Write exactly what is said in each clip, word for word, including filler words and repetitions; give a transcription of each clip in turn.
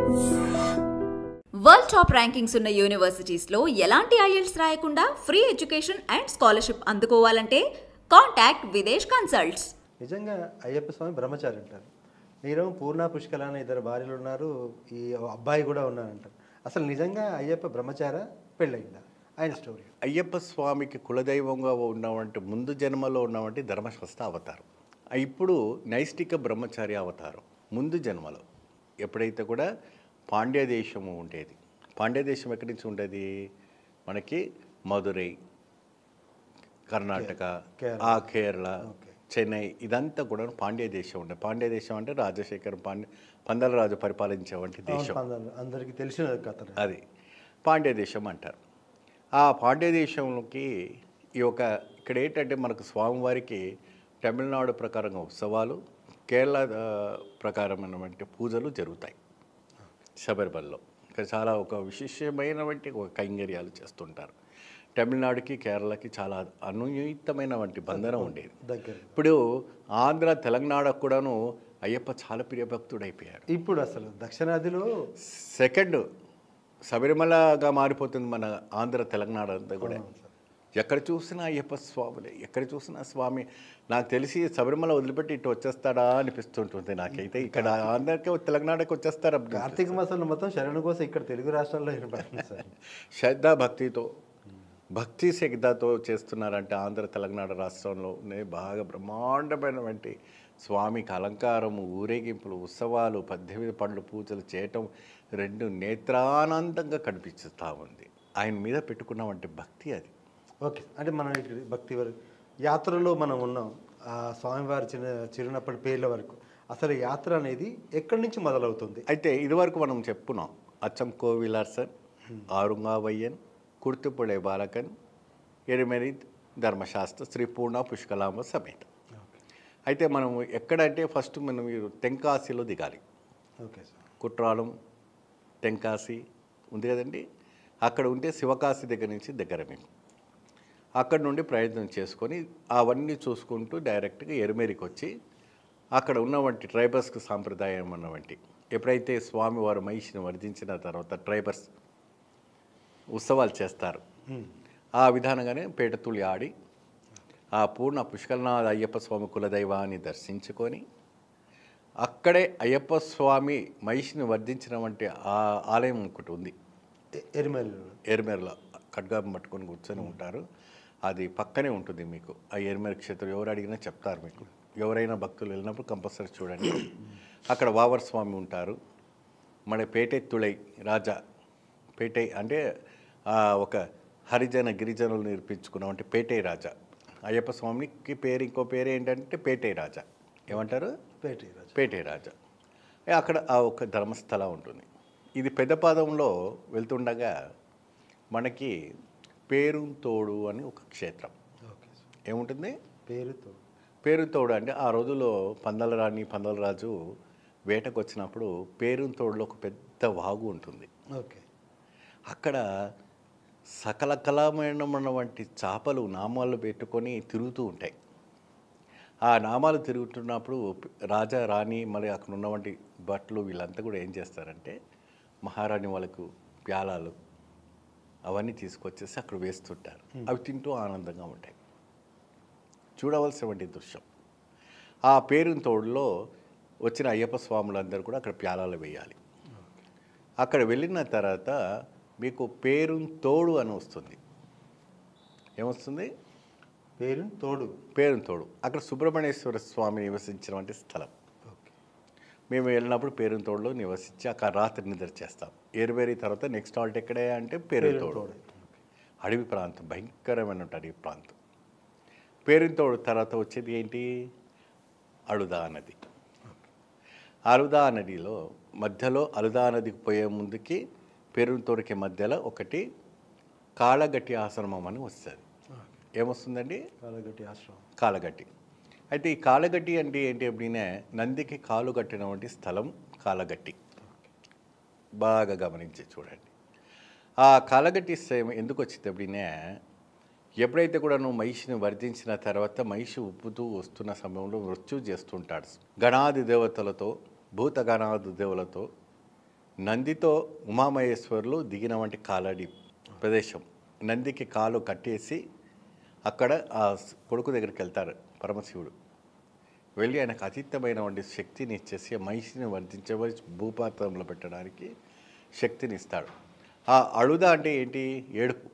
World top rankings ఉన్న universities లో ఎలాంటి ఐఎల్స్ రాయకుండా ఫ్రీ ఎడ్యుకేషన్ అండ్ స్కాలర్షిప్ అందుకోవాలంటే కాంటాక్ట్ విదేశ్ కన్సల్ట్స్. నిజంగా అయ్యప్ప స్వామి బ్రహ్మచారి అంటారు. నీరవం పూర్ణ పుష్కల అనే ఇద్దరు భార్యలు ఉన్నారు, ఈ అబ్బాయి కూడా ఉన్నారంటారు. అసలు నిజంగా అయ్యప్ప బ్రహ్మచార పెళ్ళయిందా? ఆయన స్టోరీ. అయ్యప్ప స్వామికి కులదైవంగా ఉన్నవంటి ముందు జన్మలో ఉన్నవంటి ధర్మశాస్త్ర అవతారం, ఇప్పుడు నైష్టిక బ్రహ్మచారి అవతారం. ముందు జన్మలో ఎప్పుడైతే కూడా పాండ్య దేశము ఉండేది. పాండ్య దేశం ఎక్కడి నుంచి ఉండేది? మనకి మధురై, కర్ణాటక, ఆ కేరళ, చెన్నై, ఇదంతా కూడా పాండ్య దేశం ఉండే. పాండ్య దేశం అంటే రాజశేఖర్ పాండ్య పందలరాజు పరిపాలించేవంటి దేశం, అందరికీ తెలిసిన కథ. అది పాండ్య దేశం అంటారు. ఆ పాండ్య దేశంలోకి ఈ యొక్క ఇక్కడ ఏంటంటే మనకు స్వామివారికి తమిళనాడు ప్రకారంగా ఉత్సవాలు, కేరళ ప్రకారమైనటువంటి పూజలు జరుగుతాయి. శబరిమలలో ఇక్కడ చాలా ఒక విశేషమైనటువంటి ఒక కైంగర్యాలు చేస్తుంటారు. తమిళనాడుకి కేరళకి చాలా అనుయుక్తమైన వంటి బంధనం ఉండేది. ఇప్పుడు ఆంధ్ర తెలంగాణకు కూడాను అయ్యప్ప చాలా ప్రియభక్తుడైపోయాడు. ఇప్పుడు అసలు దక్షిణాదిలో సెకండ్ శబరిమలగా మారిపోతుంది మన ఆంధ్ర తెలంగాణ అంతా కూడా. ఎక్కడ చూసినా అయ్యప్ప స్వాములే, ఎక్కడ చూసినా స్వామి. నాకు తెలిసి శబరిమల వదిలిపెట్టి ఇటు వచ్చేస్తాడా అనిపిస్తుంటుంది నాకైతే. ఇక్కడ ఆంధ్రకి తెలంగాణకి వచ్చేస్తారా? కార్తీక మాసంలో మొత్తం శరణు కోసం ఇక్కడ తెలుగు రాష్ట్రాల్లో శ్రద్ధ భక్తితో, భక్తి శ్రద్ధతో చేస్తున్నారంటే ఆంధ్ర తెలంగాణ రాష్ట్రంలోనే బాగా బ్రహ్మాండమైనటువంటి స్వామికి అలంకారము, ఊరేగింపులు, ఉత్సవాలు, పద్దెనిమిది పండ్లు పూజలు చేయటం రెండు నేత్రానందంగా కనిపిస్తూ ఉంది. ఆయన మీద పెట్టుకున్నటువంటి భక్తి అది. ఓకే, అంటే మనం భక్తి వరకు యాత్రలో మనం ఉన్నాం. ఆ స్వామివారి చిన్న చిరునప్పటి పేర్ల వరకు అసలు యాత్ర అనేది ఎక్కడి నుంచి మొదలవుతుంది? అయితే ఇదివరకు మనం చెప్పుకున్నాం, అచ్చం కోవిలార్సన్, ఆరుంగావయ్యన్, కుర్తుపుళే బాలకన్, ఎరిమెరి ధర్మశాస్త్ర, శ్రీ పూర్ణ పుష్కలాంబ సమేత. అయితే మనం ఎక్కడంటే ఫస్ట్ మనం మీరు తెంకాశీలో దిగాలి. Okay sir. కుట్రాలం, తెంకాశీ ఉంది కదండి. అక్కడ ఉంటే శివకాశి దగ్గర నుంచి దగ్గర మీకు. అక్కడ నుండి ప్రయత్నం చేసుకొని అవన్నీ చూసుకుంటూ డైరెక్ట్గా ఎరిమేరికి వచ్చి అక్కడ ఉన్నవంటి ట్రైబర్స్కి సాంప్రదాయం అన్నవంటి ఎప్పుడైతే స్వామివారు మహిషిని వర్ధించిన తర్వాత ట్రైబర్స్ ఉత్సవాలు చేస్తారు. ఆ విధానంగానే పేటతులి ఆడి ఆ పూర్ణ పుష్కలనాథ అయ్యప్ప స్వామి కులదైవాన్ని దర్శించుకొని అక్కడే అయ్యప్ప స్వామి మహిషిని వర్ధించిన వంటి ఆ ఆలయం ఒకటి ఉంది ఎరిమేరు. ఎరిమేరులో ఖడ్గం పట్టుకొని కూర్చొని ఉంటారు. అది పక్కనే ఉంటుంది మీకు. ఆ ఎరిమేరు క్షేత్రం ఎవరు అడిగినా చెప్తారు మీకు. ఎవరైనా భక్తులు వెళ్ళినప్పుడు కంపల్సరీ చూడండి. అక్కడ వావర్ స్వామి ఉంటారు. మన పేటై తుళై రాజా, పేటై అంటే ఒక హరిజన గిరిజనులు నిర్పించుకున్నాం అంటే పేటై రాజా. అయ్యప్ప స్వామికి పేరు ఇంకో పేరు ఏంటంటే పేటై రాజా. ఏమంటారు? పేటై రాజా. పేటై రాజా. అక్కడ ఆ ఒక ధర్మస్థలం ఉంటుంది. ఇది పెద్దపాదంలో వెళ్తుండగా మనకి పేరుంతోడు అని ఒక క్షేత్రం. ఏముంటుంది? పేరుతోడు. పేరుతోడు అంటే ఆ రోజుల్లో పందల రాణి పందల రాజు వేటకు వచ్చినప్పుడు పేరుంతోడులో ఒక పెద్ద వాగు ఉంటుంది. ఓకే. అక్కడ సకల కళామయమైన వంటి చేపలు నామాలు పెట్టుకొని తిరుగుతూ ఉంటాయి. ఆ నామాలు తిరుగుతున్నప్పుడు రాజా రాణి మరి అక్కడ ఉన్నవంటి భట్లు వీళ్ళంతా కూడా ఏం చేస్తారంటే మహారాణి వాళ్ళకు ప్యాలాలు అవన్నీ తీసుకొచ్చేసి అక్కడ వేస్తుంటారు. అవి తింటూ ఆనందంగా ఉంటాయి. చూడవలసినటువంటి దృశ్యం. ఆ పేరుతోడులో వచ్చిన అయ్యప్ప స్వాములందరూ కూడా అక్కడ ప్యాలాలు వేయాలి. అక్కడ వెళ్ళిన తర్వాత మీకు పేరుతోడు అని వస్తుంది. ఏమొస్తుంది? పేరుతోడు. పేరుతోడు అక్కడ సుబ్రహ్మణ్యేశ్వర స్వామి నివసించినటువంటి స్థలం. మేము వెళ్ళినప్పుడు పేరుతోడులో నివసించి అక్కడ రాత్రి నిద్ర చేస్తాం. ఏరువేరి తర్వాత నెక్స్ట్ హాల్ట్ ఎక్కడే అంటే పేరుతోడు. అడవి ప్రాంతం, భయంకరమైన అడవి ప్రాంతం. పేరుతోడు తర్వాత వచ్చేది ఏంటి? అలుదా నది. అలుదా నదిలో మధ్యలో అలుదా నదికి పోయే ముందుకి పేరుతోడికి మధ్యలో ఒకటి కాళగట్టి ఆశ్రమం అని వస్తుంది. ఏమొస్తుందండి? కాళగట్టి ఆశ్రమం. కాళగట్టి. అయితే ఈ కాళగట్టి అంటే ఏంటి? ఎప్పుడైనా నందికి కాలు కట్టినటువంటి స్థలం కాళగట్టి. బాగా గమనించి చూడండి. ఆ కాళగట్టి ఎందుకు వచ్చింది? ఎప్పుడైనా ఎప్పుడైతే కూడా నువ్వు మహిషిని వర్ధించిన తర్వాత మహిషి ఉప్పుతూ వస్తున్న సమయంలో మృత్యు చేస్తుంటాడు. గణాది దేవతలతో, భూత గణాది దేవులతో నందితో ఉమామహేశ్వరులు దిగిన వంటి కాలడి ప్రదేశం. నందికి కాలు కట్టేసి అక్కడ ఆ కొడుకు దగ్గరికి వెళ్తారు పరమశివుడు. వెళ్ళి ఆయనకు అతీతమైనటువంటి శక్తిని ఇచ్చేసి మహిషిని వర్ధించబడి భూపాతంలో పెట్టడానికి శక్తిని ఇస్తాడు. ఆ అళుద అంటే ఏంటి? ఏడుపు.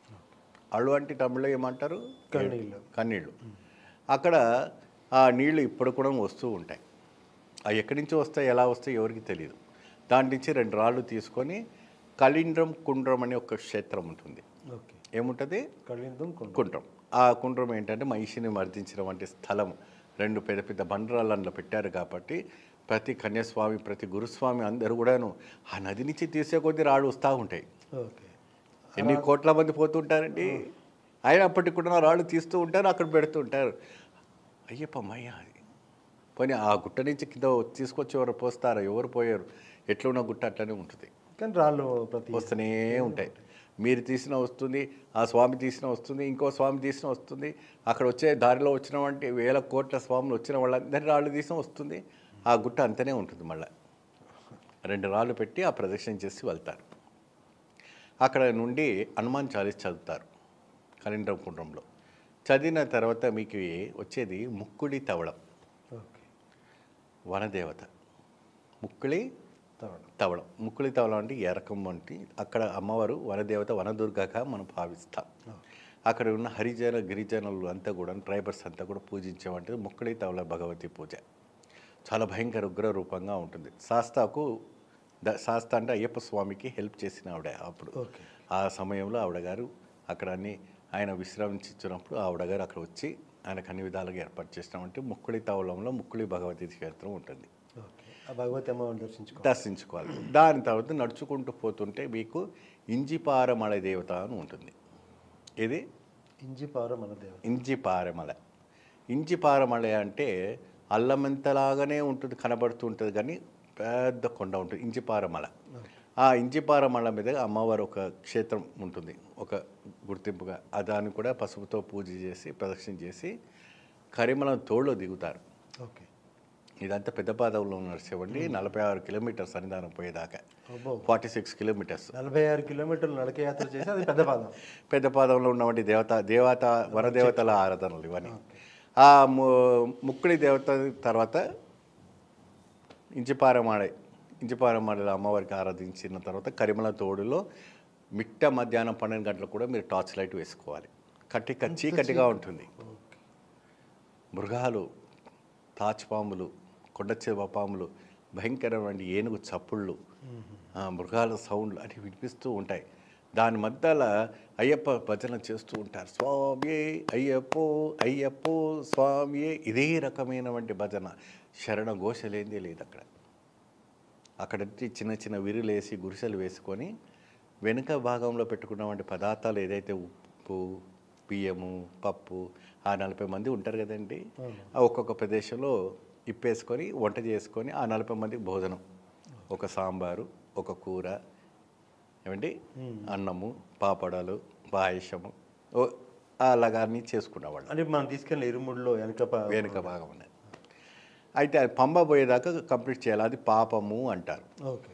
అళు అంటే తమిళలో ఏమంటారు? కన్నీళ్ళు. కన్నీళ్ళు. అక్కడ ఆ నీళ్లు ఇప్పుడు కూడా వస్తూ ఉంటాయి. అవి ఎక్కడి నుంచి వస్తాయి, ఎలా వస్తాయి ఎవరికి తెలియదు. దాని నుంచి రెండు రాళ్ళు తీసుకొని కళింద్రం కుండ్రం అనే ఒక క్షేత్రం ఉంటుంది. ఓకే. ఏముంటుంది? కళింద్రం కుండ్రం. ఆ కుండ్రం ఏంటంటే మహిషిని మర్దించిన వంటి స్థలం. రెండు పెద్ద పెద్ద బండరాళ్ళు అందులో పెట్టారు కాబట్టి ప్రతి కన్యాస్వామి ప్రతి గురుస్వామి అందరూ కూడాను ఆ నది నుంచి తీసే కొద్దీ రాళ్ళు వస్తూ ఉంటాయి. ఓకే. ఎన్ని కోట్ల మంది పోతుంటారండి. అయినప్పటికీ కూడా రాళ్ళు తీస్తూ ఉంటారు, అక్కడ పెడుతూ ఉంటారు. అయ్యప్ప మయ్య అది పోనీ ఆ గుట్ట నుంచి కింద తీసుకొచ్చి ఎవరు పోస్తారో, ఎవరు పోయారు, ఎట్లున్న గుట్ట అట్లనే ఉంటుంది. కానీ రాళ్ళు ప్రతి వస్తూనే ఉంటాయి. మీరు తీసిన వస్తుంది, ఆ స్వామి తీసిన వస్తుంది, ఇంకో స్వామి తీసిన వస్తుంది. అక్కడ వచ్చే దారిలో వచ్చిన వంటి వేల కోట్ల స్వాములు వచ్చిన వాళ్ళందరి రాళ్ళు తీసిన వస్తుంది. ఆ గుట్ట అంతనే ఉంటుంది. మళ్ళీ రెండు రాళ్ళు పెట్టి ఆ ప్రదక్షిణ చేసి వెళ్తారు. అక్కడ నుండి హనుమాన్ చాలీస్ చదువుతారు కళింద్రం కుండ్రంలో. చదివిన తర్వాత మీకు వచ్చేది ముక్కుడి తవళం. ఓకే. వనదేవత ముక్కుళి తవడం. తవళం. ముక్కుళి తవళం అంటే ఎరకం వంటి అక్కడ అమ్మవారు వనదేవత వనదుర్గగా మనం భావిస్తాం. అక్కడ ఉన్న హరిజన గిరిజనులు అంతా కూడా ట్రైబర్స్ అంతా కూడా పూజించేవంటిది ముక్కుళి తవళ భగవతి పూజ. చాలా భయంకర ఉగ్ర రూపంగా ఉంటుంది. శాస్తాకు ద శాస్త అంటే అయ్యప్ప స్వామికి హెల్ప్ చేసిన ఆవిడ. అప్పుడు ఓకే. ఆ సమయంలో ఆవిడ గారు అక్కడ అన్ని ఆయన విశ్రామించినప్పుడు ఆవిడ గారు అక్కడ వచ్చి ఆయనకు అన్ని విధాలుగా ఏర్పాటు చేసినామంటే ముక్కుళి తవళంలో ముక్కుళి భగవతి క్షేత్రం ఉంటుంది. ఓకే. ఆ భగవతి అమ్మవారిని దర్శించుకో దర్శించుకోవాలి. దాని తర్వాత నడుచుకుంటూ పోతుంటే మీకు ఇంజిపారమల దేవత అని ఉంటుంది. ఇది ఇంజిపార మన దేవత. ఇంజిపారమల. ఇంజిపారమల అంటే అల్లమెంతలాగానే ఉంటుంది, కనబడుతూ ఉంటుంది, కానీ పెద్ద కొండ ఉంటుంది ఇంజిపారమల. ఆ ఇంజిపారమల మీద అమ్మవారు ఒక క్షేత్రం ఉంటుంది, ఒక గుర్తింపుగా. ఆ దాన్ని కూడా పసుపుతో పూజ చేసి ప్రదక్షిణ చేసి కరిమలం తోడులో దిగుతారు. ఓకే. ఇదంతా పెద్ద పాదంలో నడిచేవండి. నలభై ఆరు కిలోమీటర్స్ సన్నిధానం పోయేదాకా, అబ్బో. ఫార్టీ సిక్స్ కిలోమీటర్స్ నలభై ఆరు కిలోమీటర్లు నడకయాత్ర చేసి అది పెద్ద పాదం. పెద్ద పాదంలో ఉన్నవంటి దేవత దేవత వనదేవతల ఆరాధనలు ఇవన్నీ. ఆ ము ముక్కుడి దేవత తర్వాత ఇంచిపారమాడ ఇంచిపారమాడలో అమ్మవారికి ఆరాధించిన తర్వాత కరిమల తోడులో మిట్ట మధ్యాహ్నం పన్నెండు గంటలకు కూడా మీరు టార్చ్ లైట్ వేసుకోవాలి. కట్టిక చీకటిగా ఉంటుంది. మృగాలు, తాచుపాములు, కొండచెవ పాములు, భయంకరమైన ఏనుగు చప్పుళ్ళు, మృగాల సౌండ్లు అవి వినిపిస్తూ ఉంటాయి. దాని మధ్యలో అయ్యప్ప భజన చేస్తూ ఉంటారు. స్వామియే అయ్యప్పో అయ్యప్పో స్వామియే. ఇదే రకమైనటువంటి భజన. శరణ ఘోష లేనిదే లేదు అక్కడ. అక్కడ చిన్న చిన్న విరులేసి గుడిసెలు వేసుకొని వెనుక భాగంలో పెట్టుకున్నటువంటి పదార్థాలు ఏదైతే ఉప్పు, బియ్యము, పప్పు, ఆ నలభై మంది ఉంటారు కదండి, ఆ ఒక్కొక్క ప్రదేశంలో ఇప్పేసుకొని వంట చేసుకొని ఆ నలభై మందికి భోజనం. ఒక సాంబారు, ఒక కూర, ఏమండి అన్నము, పాపడాలు, పాయసము అలాగా అన్నీ చేసుకునేవాళ్ళు. అంటే మనం తీసుకెళ్ళిన ఇరుముడిలో వెనక పా- వెనుక భాగం ఉన్నది. అయితే అది పంబ పోయేదాకా కంప్లీట్ చేయాలి. అది పాపము అంటారు. ఓకే.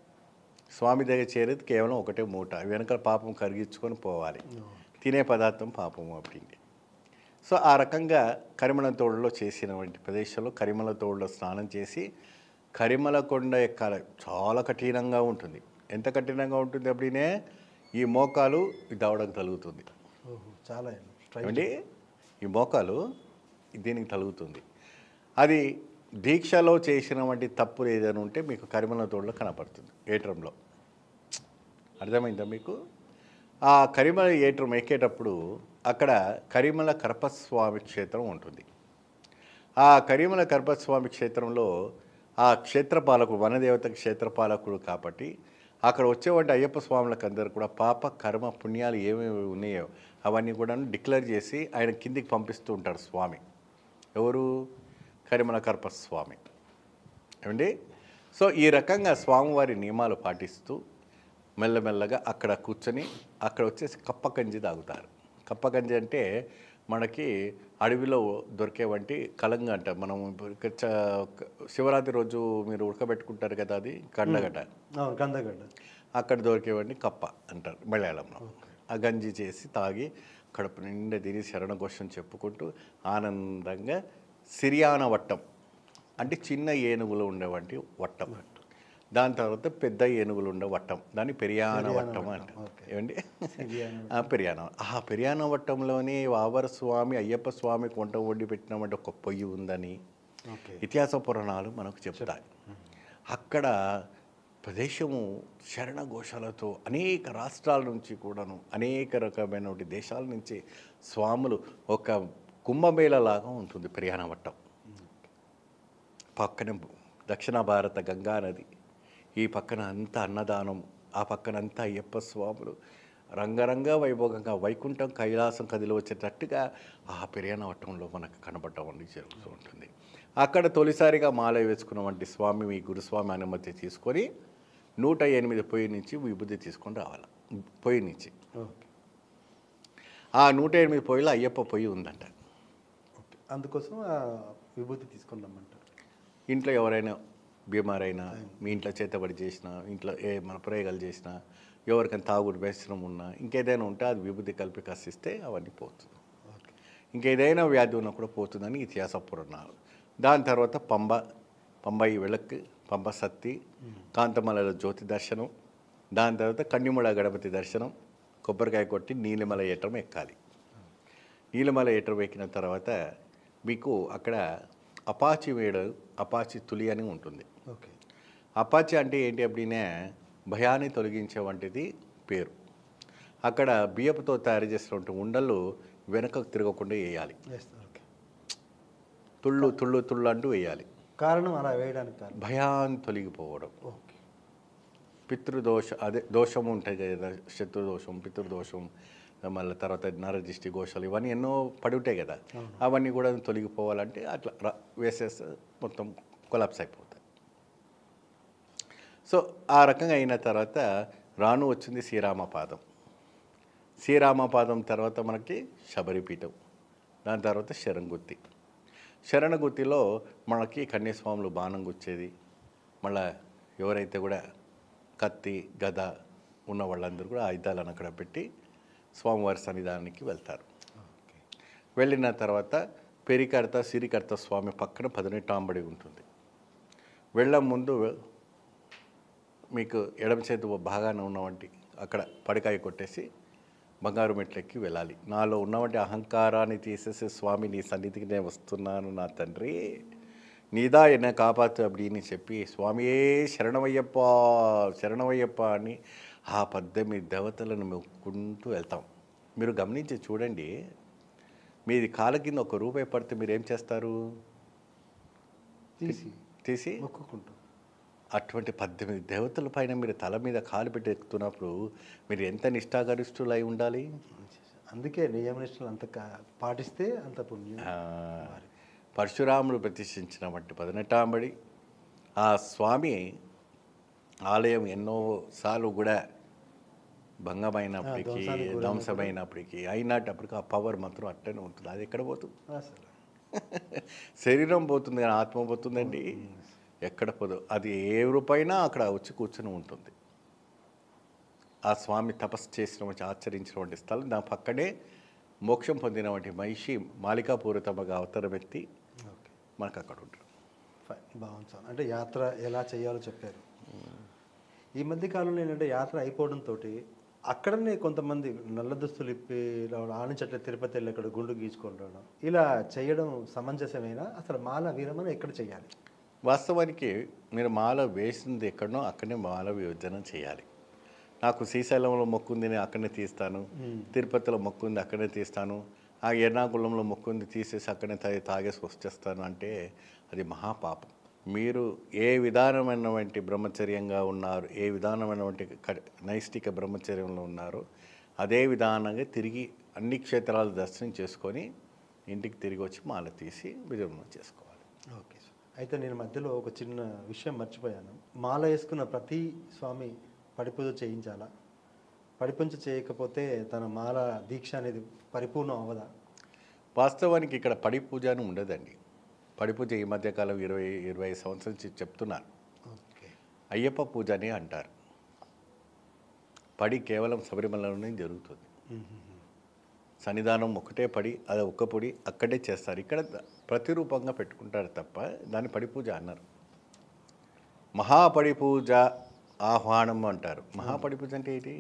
స్వామి దగ్గర చేరేది కేవలం ఒకటే మూట. వెనక పాపం కరిగించుకొని పోవాలి. తినే పదార్థం పాపము అప్పుడు. సో ఆ రకంగా కరిమల తోడులో చేసినటువంటి ప్రదేశంలో కరిమల తోడులో స్నానం చేసి కరిమల కొండ ఎక్కాలి. చాలా కఠినంగా ఉంటుంది. ఎంత కఠినంగా ఉంటుంది అప్పుడే ఈ మోకాలు ఈ దవడకు తలుగుతుంది. ఓహో, చాలా ఏమండి ఈ మోకాలు దీనికి తలుగుతుంది. అది దీక్షలో చేసినటువంటి తప్పులు ఏదైనా ఉంటే మీకు కరిమల తోడులో కనపడుతుంది. ఏట్రంలో అర్థమైందా మీకు? ఆ కరిమల ఏట్రం ఎక్కేటప్పుడు అక్కడ కరిమల కరపస్వామి క్షేత్రం ఉంటుంది. ఆ కరిమల కరపస్వామి క్షేత్రంలో ఆ క్షేత్రపాలకుడు వనదేవత క్షేత్రపాలకుడు కాబట్టి అక్కడ వచ్చేవాటి అయ్యప్ప స్వాములకు అందరూ కూడా పాప కర్మ పుణ్యాలు ఏమేమి ఉన్నాయో అవన్నీ కూడా డిక్లేర్ చేసి ఆయన కిందికి పంపిస్తూ ఉంటారు స్వామి. ఎవరు? కరిమల కరపస్వామి. ఏమండి? సో ఈ రకంగా స్వామివారి నియమాలు పాటిస్తూ మెల్లమెల్లగా అక్కడ కూర్చొని అక్కడ వచ్చేసి కప్ప గంజి తాగుతారు. కప్ప గంజి అంటే మనకి అడవిలో దొరికే వంటి కలంగ అంట మనం ఇప్పుడు ఇక్కడ చ- శివరాత్రి రోజు మీరు ఉడకబెట్టుకుంటారు కదా, అది కండగడ్డ, అవును, కందగడ్డ. అక్కడ దొరికేవాడిని కప్ప అంటారు మలయాళంలో. ఆ గంజి చేసి తాగి కడుపు నిండా తిని శరణఘోషం చెప్పుకుంటూ ఆనందంగా సిరియాన వట్టం అంటే చిన్న ఏనుగులు ఉండేవంటి వట్టం, దాని తర్వాత పెద్ద ఏనుగులు ఉండే వట్టం, దాన్ని పెరియాన వట్టం అంట. ఏమండి ఆ పెరియాన, ఆ పెరియాన వట్టంలోని వావర స్వామి అయ్యప్ప స్వామి కొంట ఒడ్డి పెట్టినామంటే ఒక పొయ్యి ఉందని ఇతిహాస పురాణాలు మనకు చెప్తాయి. అక్కడ ప్రదేశము శరణఘోషాలతో అనేక రాష్ట్రాల నుంచి కూడాను అనేక రకమైన దేశాల నుంచి స్వాములు ఒక కుంభమేళలాగా ఉంటుంది పెరియాన వట్టం. పక్కన దక్షిణ భారత గంగా నది, ఈ పక్కన అంతా అన్నదానం, ఆ పక్కన అంతా అయ్యప్ప స్వాములు రంగరంగ వైభోగంగా వైకుంఠం కైలాసం కదిలి వచ్చేటట్టుగా ఆ పెరియాన వట్టంలో మనకు కనబడటం అనేది జరుగుతూ ఉంటుంది. అక్కడ తొలిసారిగా మాల వేసుకున్న వంటి స్వామి మీ గురుస్వామి అనుమతి తీసుకొని నూట ఎనిమిది పొయ్యి నుంచి విభూతి తీసుకొని రావాలి. పొయ్యి నుంచి ఆ నూట ఎనిమిది పొయ్యిలో అయ్యప్ప పొయ్యి ఉందంట. అందుకోసం ఆ విభూతి తీసుకొని రమ్మంటారు. ఇంట్లో ఎవరైనా బీమారైనా, మీ ఇంట్లో చేతబడి చేసినా, ఇంట్లో ఏ మన ప్రయోగాలు చేసినా, ఎవరికైనా తాగుడు వ్యసనం ఉన్నా, ఇంకేదైనా ఉంటే అది విభూతి కలిపి కసిస్తే అవన్నీ పోతుంది. ఇంకేదైనా వ్యాధి ఉన్నా కూడా పోతుందని ఇతిహాస పురాణాలు. దాని తర్వాత పంబ, పంబాయి వెళక్కు, పంబ సత్తి, కాంతమలలో జ్యోతి దర్శనం, దాని తర్వాత కన్నిమూడ గణపతి దర్శనం, కొబ్బరికాయ కొట్టి నీలిమల ఏటం ఎక్కాలి. నీలిమల ఏటం ఎక్కిన తర్వాత మీకు అక్కడ అపాచి వేడు, అపాచి తులి అని ఉంటుంది. ఓకే. అపాచి అంటే ఏంటి అప్పుడనే భయాన్ని తొలగించే వంటిది పేరు. అక్కడ బియ్యపుతో తయారు చేసినటువంటి ఉండలు వెనకకు తిరగకుండా వేయాలి. ఓకే. తుళ్ళు తుళ్ళు తుళ్ళు అంటూ వేయాలి. కారణం అలా వేయడానికి కారణం భయాన్ని తొలగిపోవడం. ఓకే. పితృదోష అదే దోషం ఉంటాయి కదా, శత్రుదోషం, పితృదోషం, మళ్ళీ తర్వాత నరదిష్టి ఘోషాలు ఇవన్నీ ఎన్నో పడి ఉంటాయి కదా, అవన్నీ కూడా తొలగిపోవాలంటే అట్లా ర వేసేస్తే మొత్తం కొలాప్స్ అయిపోతాయి. సో ఆ రకంగా అయిన తర్వాత రాను వచ్చింది శ్రీరామపాదం. శ్రీరామపాదం తర్వాత మనకి శబరిపీఠం, దాని తర్వాత శరణగుత్తి. శరణగుత్తిలో మనకి కన్యాస్వాములు బాణం గుచ్చేది, మళ్ళీ ఎవరైతే కూడా కత్తి గద ఉన్న వాళ్ళందరూ కూడా ఆయుధాలను అక్కడ పెట్టి స్వామివారి సన్నిధానానికి వెళ్తారు. వెళ్ళిన తర్వాత పెరికర్త సిరికర్త స్వామి పక్కన పదినెట్టాంబడి ఉంటుంది. వెళ్ళ ముందు మీకు ఎడమ చేతి భాగాన ఉన్నవంటి అక్కడ పడికాయ కొట్టేసి బంగారు మెట్లెక్కి వెళ్ళాలి. నాలో ఉన్నవంటి అహంకారాన్ని తీసేసి స్వామి నీ సన్నిధికి నేను వస్తున్నాను నా తండ్రి, నీదా ఎన్న కాపాతు అప్పుడు చెప్పి స్వామియే శరణమయ్యప్ప శరణమయ్యప్ప అని ఆ పద్దెనిమిది దేవతలను మొక్కుంటూ వెళ్తాం. మీరు గమనించి చూడండి, మీది కాళ్ళ కింద ఒక రూపాయి పడితే మీరు ఏం చేస్తారు? తీసి తీసి మొక్కుకుంటాం. అటువంటి పద్దెనిమిది దేవతల పైన మీరు తల మీద కాలు పెట్టి ఎక్కుతున్నప్పుడు మీరు ఎంత నిష్ఠాగరిష్ఠులై ఉండాలి. అందుకే నియమనిష్టలు అంత కా- పాటిస్తే అంత పుణ్యం. పరశురాముడు ప్రతిష్ఠించిన వంటి పదినెట్టాంబడి ఆ స్వామి ఆలయం ఎన్నోసార్లు కూడా భంగమైనప్పటికీ, ధ్వంసమైనప్పటికీ, అయినప్పటికీ ఆ పవర్ మాత్రం అట్టనే ఉంటుంది. అది ఎక్కడ పోతుంది? అసలు శరీరం పోతుంది కానీ ఆత్మ పోతుందండి, ఎక్కడ పోదు. అది ఏ రూపైనా అక్కడ వచ్చి కూర్చొని ఉంటుంది. ఆ స్వామి తపస్సు చేసినటువంటి ఆచరించినటువంటి స్థలం, దాని పక్కనే మోక్షం పొందినటువంటి మహిషి మాలికాపూరితముగా అవతారం ఎత్తి మనకు అక్కడ ఉంటారు. ఫైన్, బాగుంది సార్. అంటే యాత్ర ఎలా చేయాలో చెప్పారు. ఈ మధ్య కాలంలో ఏంటంటే యాత్ర అయిపోవడంతో అక్కడనే కొంతమంది నల్ల దుస్తులు ఇప్పి రావడం, ఆనించట్లే తిరుపతి వెళ్ళి అక్కడ గుండు గీచుకొని రావడం, ఇలా చేయడం సమంజసమేనా? అసలు మాల విరమణ ఎక్కడ చేయాలి? వాస్తవానికి మీరు మాల వేసింది ఎక్కడనో అక్కడనే మాల విభజన చేయాలి. నాకు శ్రీశైలంలో మొక్కుంది నేను అక్కడనే తీస్తాను, తిరుపతిలో మొక్కుంది అక్కడనే తీస్తాను, ఆ ఎర్నాకుళంలో మొక్కుంది తీసేసి అక్కడనే తాగి తాగేసి వచ్చేస్తాను అంటే అది మహాపాపం. మీరు ఏ విధానమైనటువంటి బ్రహ్మచర్యంగా ఉన్నారు, ఏ విధానమైనటువంటి నైష్టిక బ్రహ్మచర్యంలో ఉన్నారో అదే విధానంగా తిరిగి అన్ని క్షేత్రాలు దర్శనం చేసుకొని ఇంటికి తిరిగి వచ్చి మాల తీసి విజయవంతం చేసుకోవాలి. Okay sir. అయితే నేను మధ్యలో ఒక చిన్న విషయం మర్చిపోయాను. మాల వేసుకున్న ప్రతి స్వామి పడిపూజ చేయించాలా? పడిపూజ చేయకపోతే తన మాల దీక్ష అనేది పరిపూర్ణం అవ్వదా? వాస్తవానికి ఇక్కడ పడి పూజ అని ఉండదండి. పడి పూజ ఈ మధ్యకాలం ఇరవై ఇరవై సంవత్సరం నుంచి చెప్తున్నారు. ఓకే. అయ్యప్ప పూజ అని అంటారు. పడి కేవలం శబరిమలలోనే జరుగుతుంది. సన్నిధానం ఒకటే పడి, అది ఒక్క పొడి అక్కడే చేస్తారు. ఇక్కడ ప్రతిరూపంగా పెట్టుకుంటారు తప్ప దాన్ని పడి పూజ అన్నారు. మహాపడి పూజ ఆహ్వానం అంటారు. మహాపడి పూజ అంటే ఏంటి?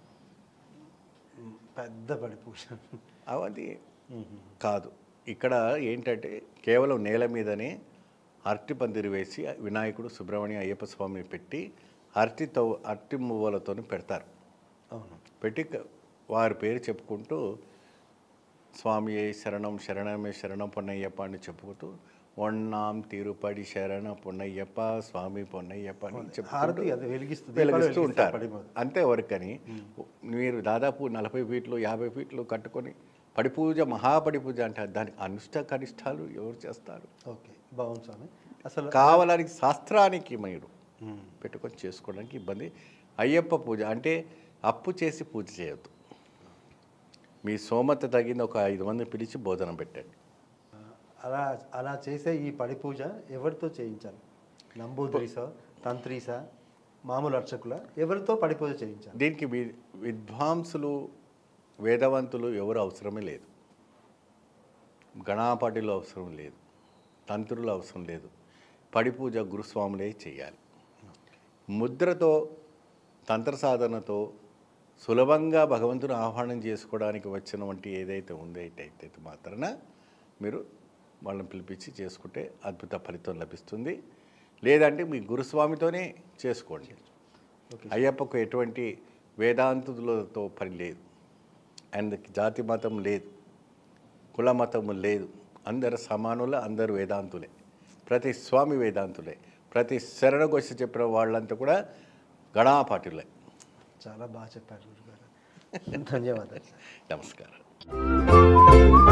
పెద్ద పడి పూజ అవది కాదు. ఇక్కడ ఏంటంటే కేవలం నేల మీదనే అరటి పందిరి వేసి వినాయకుడు సుబ్రహ్మణ్య అయ్యప్ప స్వామిని పెట్టి అరటితో అరటి మువ్వలతో పెడతారు. అవును. పెట్టి వారి పేరు చెప్పుకుంటూ స్వామి శరణం శరణమే శరణం పొన్నయ్యప్ప అని చెప్పుకుంటూ ఒన్నాం తిరుపడి శరణ పొన్నయ్యప్ప స్వామి పొన్నయ్యప్ప అని చెప్పుకుంటూ అది వెలిగిస్తూ వెలిగిస్తూ ఉంటారు. అంతే వరకని మీరు దాదాపు నలభై ఫీట్లు యాభై ఫీట్లు కట్టుకొని పడి పూజ మహాపడి పూజ అంటారు. దానికి అనుష్ట కనిష్టాలు ఎవరు చేస్తారు? ఓకే, బాగుంది స్వామి. అసలు కావాలని శాస్త్రానికి మీరు పెట్టుకొని చేసుకోవడానికి ఇబ్బంది. అయ్యప్ప పూజ అంటే అప్పు చేసి పూజ చేయొద్దు. మీ సోమత తగిన ఒక ఐదు మంది పిలిచి భోజనం పెట్టండి. అలా అలా చేసే ఈ పడి పూజ ఎవరితో చేయించాలి? నంబూద్రీసా, తంత్రీసా, మామూలు అర్చకుల ఎవరితో పడి పూజ చేయించాలి? దీనికి వి విద్వాంసులు వేదవంతులు ఎవరు అవసరమే లేదు. గణాపాటిలో అవసరం లేదు, తంత్రులు అవసరం లేదు. పడి పూజ గురుస్వాములే చేయాలి. ముద్రతో తంత్ర సాధనతో సులభంగా భగవంతుని ఆహ్వానం చేసుకోవడానికి వచ్చిన వంటి ఏదైతే ఉందో అయితే మాత్రాన మీరు వాళ్ళని పిలిపించి చేసుకుంటే అద్భుత ఫలితం లభిస్తుంది. లేదంటే మీ గురుస్వామితోనే చేసుకోండి. అయ్యప్పకు ఎటువంటి వేదాంతులతో పని లేదు. ఆయనకి జాతి మతం లేదు, కుల మతము లేదు. అందరు సమానులే, అందరు వేదాంతులే. ప్రతి స్వామి వేదాంతులే. ప్రతి శరణఘోష చెప్పిన వాళ్ళంతా కూడా గణాపాటులే. చాలా బాగా చెప్పారు గురుగారు. ధన్యవాదాలు. నమస్కారం.